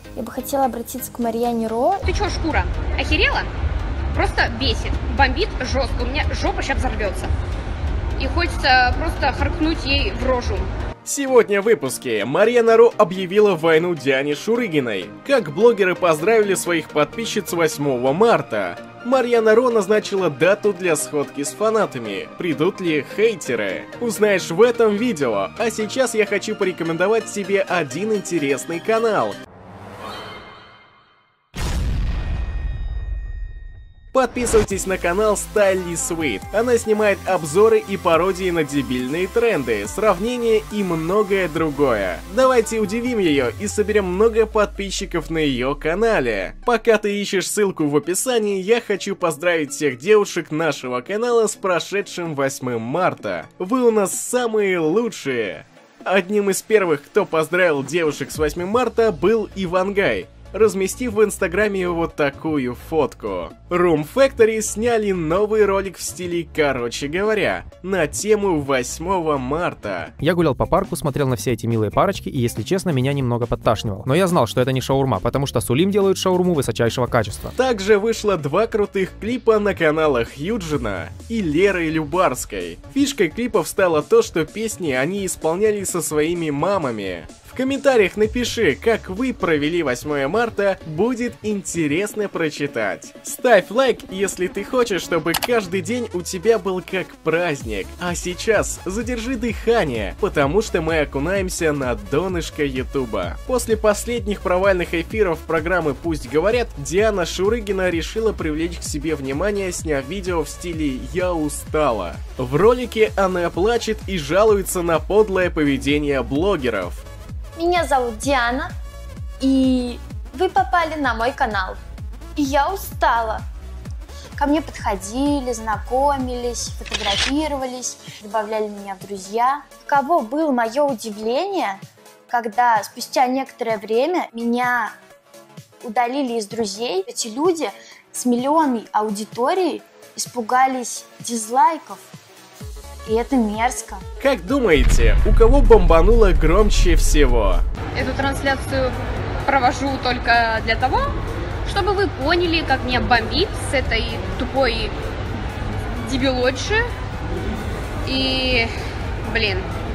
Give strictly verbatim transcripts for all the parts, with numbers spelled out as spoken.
Я бы хотела обратиться к Марьяне Ро. Ты чё, шкура, охерела? Просто бесит, бомбит жестко, у меня жопа сейчас взорвется. И хочется просто харкнуть ей в рожу. Сегодня в выпуске Марьяна Ро объявила войну Диане Шурыгиной. Как блогеры поздравили своих подписчиц восьмого марта. Марьяна Ро назначила дату для сходки с фанатами. Придут ли хейтеры? Узнаешь в этом видео. А сейчас я хочу порекомендовать тебе один интересный канал. Подписывайтесь на канал Styly Sweet. Она снимает обзоры и пародии на дебильные тренды, сравнения и многое другое. Давайте удивим ее и соберем много подписчиков на ее канале. Пока ты ищешь ссылку в описании, я хочу поздравить всех девушек нашего канала с прошедшим восьмым марта. Вы у нас самые лучшие! Одним из первых, кто поздравил девушек с восьмым марта, был Ивангай, разместив в инстаграме вот такую фотку. Room Factory сняли новый ролик в стиле «Короче говоря» на тему восьмого марта. Я гулял по парку, смотрел на все эти милые парочки, и, если честно, меня немного подташнивало. Но я знал, что это не шаурма, потому что Сулим делают шаурму высочайшего качества. Также вышло два крутых клипа на каналах Юджина и Леры Любарской. Фишкой клипов стало то, что песни они исполняли со своими мамами. В комментариях напиши, как вы провели восьмое марта, будет интересно прочитать. Ставь лайк, если ты хочешь, чтобы каждый день у тебя был как праздник. А сейчас задержи дыхание, потому что мы окунаемся на донышко ютуба. После последних провальных эфиров программы «Пусть говорят», Диана Шурыгина решила привлечь к себе внимание, сняв видео в стиле «Я устала». В ролике она плачет и жалуется на подлое поведение блогеров. Меня зовут Диана, и вы попали на мой канал. И я устала. Ко мне подходили, знакомились, фотографировались, добавляли меня в друзья. Каково было мое удивление, когда спустя некоторое время меня удалили из друзей. Эти люди с миллионной аудиторией испугались дизлайков. И это мерзко. Как думаете, у кого бомбануло громче всего? Эту трансляцию провожу только для того, чтобы вы поняли, как меня бомбит с этой тупой дебилотши. И, блин,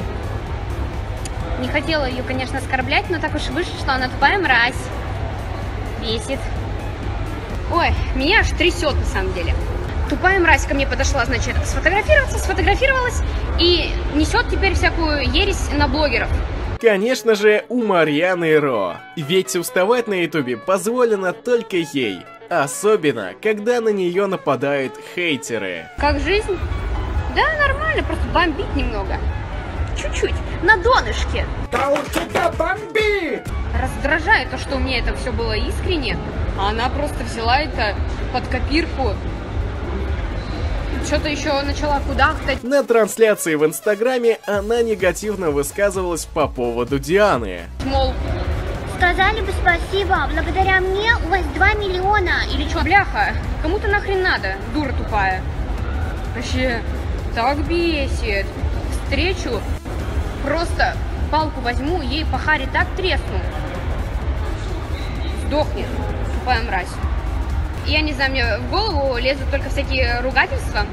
не хотела ее, конечно, оскорблять, но так уж вышло, что она тупая мразь. Бесит. Ой, меня аж трясет на самом деле. Тупая мразь ко мне подошла, значит, сфотографироваться, сфотографировалась и несет теперь всякую ересь на блогеров. Конечно же, у Марьяны Ро. Ведь уставать на ютубе позволено только ей. Особенно, когда на нее нападают хейтеры. Как жизнь? Да, нормально, просто бомбит немного. Чуть-чуть, на донышке. Да у тебя бомбит! Раздражает то, что у меня это все было искренне, а она просто взяла это под копирку. Что-то еще начала кудахтать. На трансляции в инстаграме она негативно высказывалась по поводу Дианы. Мол, сказали бы спасибо, благодаря мне у вас два миллиона. Или что, бляха, кому-то нахрен надо, дура тупая. Вообще, так бесит. Встречу, просто палку возьму, ей по харе так тресну. Сдохнет, тупая мразь. Я не знаю, мне в голову лезут только всякие ругательства.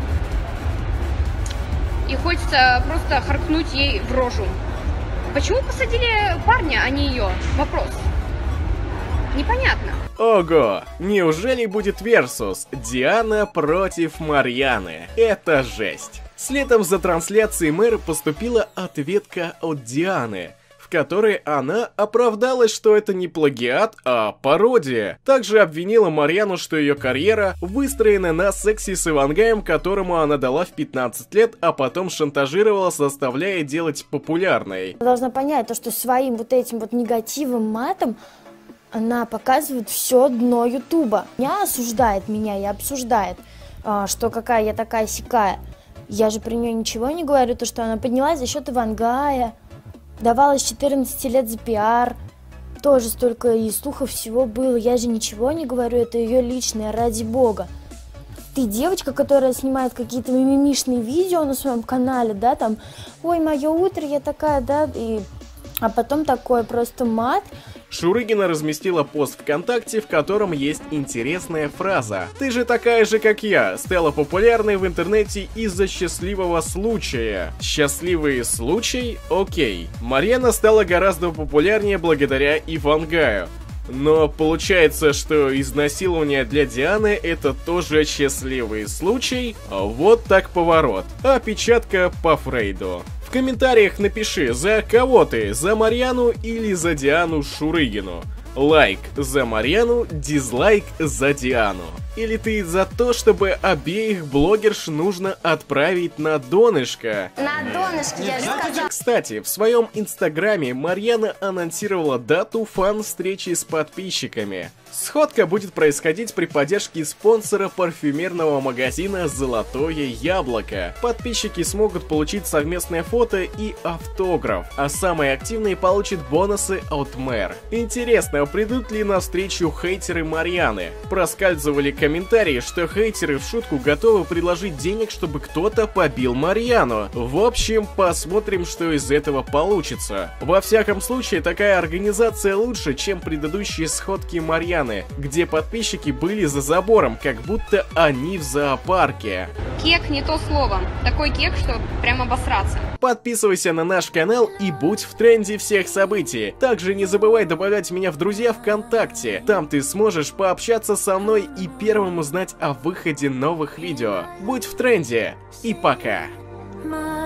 И хочется просто харкнуть ей в рожу. Почему посадили парня, а не ее? Вопрос. Непонятно. Ого, неужели будет версус Диана против Марьяны? Это жесть. Следом за трансляцией мэра поступила ответка от Дианы, в которой она оправдалась, что это не плагиат, а пародия. Также обвинила Марьяну, что ее карьера выстроена на сексе с Ивангаем, которому она дала в пятнадцать лет, а потом шантажировала, заставляя делать популярной. Должна понять то, что своим вот этим вот негативом, матом она показывает все дно ютуба. Меня осуждает, меня и обсуждает, что какая я такая сякая. Я же про нее ничего не говорю, то что она поднялась за счет Ивангая. Давала с четырнадцати лет за пиар. Тоже столько и слухов всего было. Я же ничего не говорю, это ее личное, ради бога. Ты девочка, которая снимает какие-то мимимишные видео на своем канале, да, там, ой, мое утро, я такая, да, и А потом такой просто мат. Шурыгина разместила пост ВКонтакте, в котором есть интересная фраза. «Ты же такая же, как я, стала популярной в интернете из-за счастливого случая». Счастливый случай? Окей. Марьяна стала гораздо популярнее благодаря Ивангаю. Но получается, что изнасилование для Дианы это тоже счастливый случай? Вот так поворот. Опечатка по Фрейду. В комментариях напиши, за кого ты, за Марьяну или за Диану Шурыгину. Лайк за Марьяну, дизлайк за Диану. Или ты за то, чтобы обеих блогерш нужно отправить на донышко? На донышке, я же сказала. Кстати, в своем инстаграме Марьяна анонсировала дату фан-встречи с подписчиками. Сходка будет происходить при поддержке спонсора парфюмерного магазина «Золотое яблоко». Подписчики смогут получить совместное фото и автограф, а самые активные получат бонусы от Мэр. Интересно, придут ли на встречу хейтеры Марьяны? Проскальзывали комментарии, что хейтеры в шутку готовы предложить денег, чтобы кто-то побил Марьяну. В общем, посмотрим, что из этого получится. Во всяком случае, такая организация лучше, чем предыдущие сходки Марьяны, где подписчики были за забором, как будто они в зоопарке. Кек не то слово. Такой кек, что прям обосраться. Подписывайся на наш канал и будь в тренде всех событий. Также не забывай добавлять меня в друзья ВКонтакте. Там ты сможешь пообщаться со мной и первым узнать о выходе новых видео. Будь в тренде и пока! My